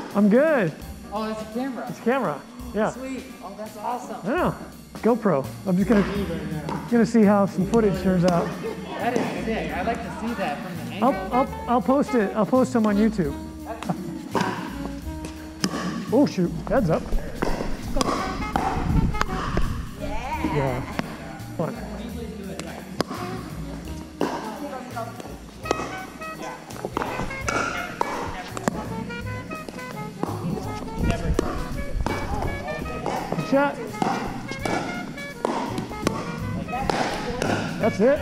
I'm good. Oh, that's a camera. It's a camera. Yeah. Sweet. Oh, that's awesome. Yeah. GoPro. I'm just gonna see how some footage turns out. That is sick. I'd like to see that from the angle. I'll post it. I'll post them on YouTube. Oh shoot! Heads up. Yeah. Fun. Good shot. That's it.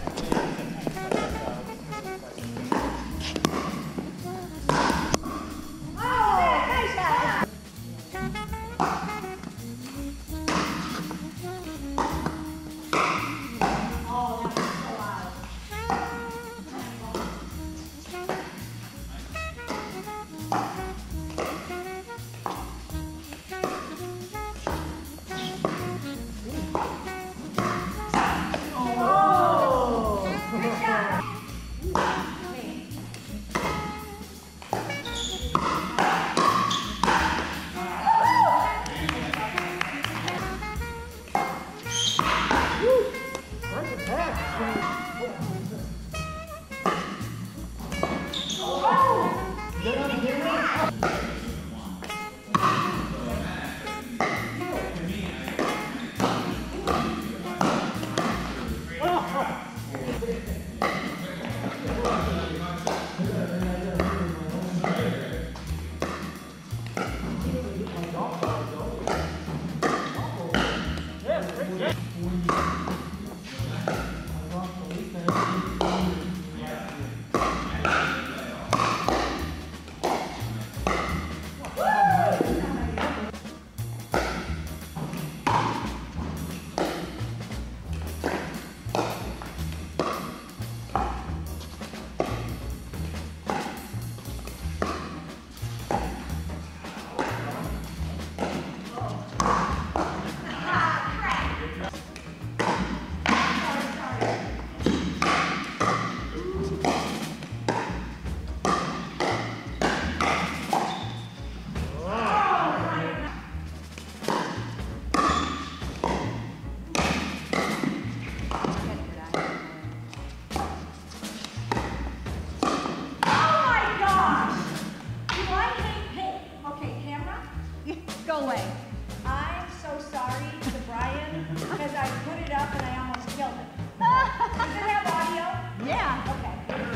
Go away. I'm so sorry to Brian because I put it up and I almost killed it. Does it have audio? Yeah. Okay.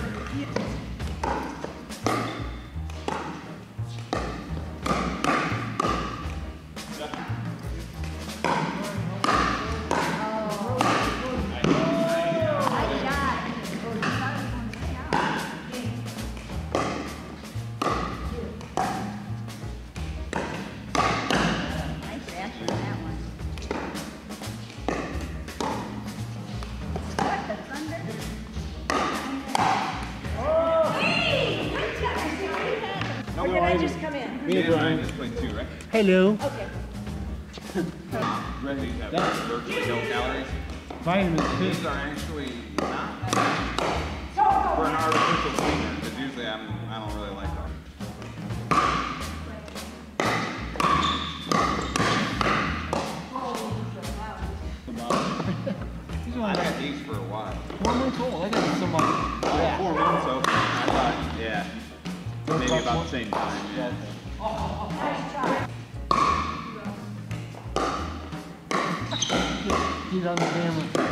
Or did I just come in? Me and Brian just played 2, right? Hello. Okay. Ready to have virtually no calories. Vitamin C. These are actually not for an artificial sweetener, because usually I don't really like them. I've had these for a while. 4 months old. I got some like 4 months, so I thought, yeah, maybe about the same time. Yeah. He's on the camera.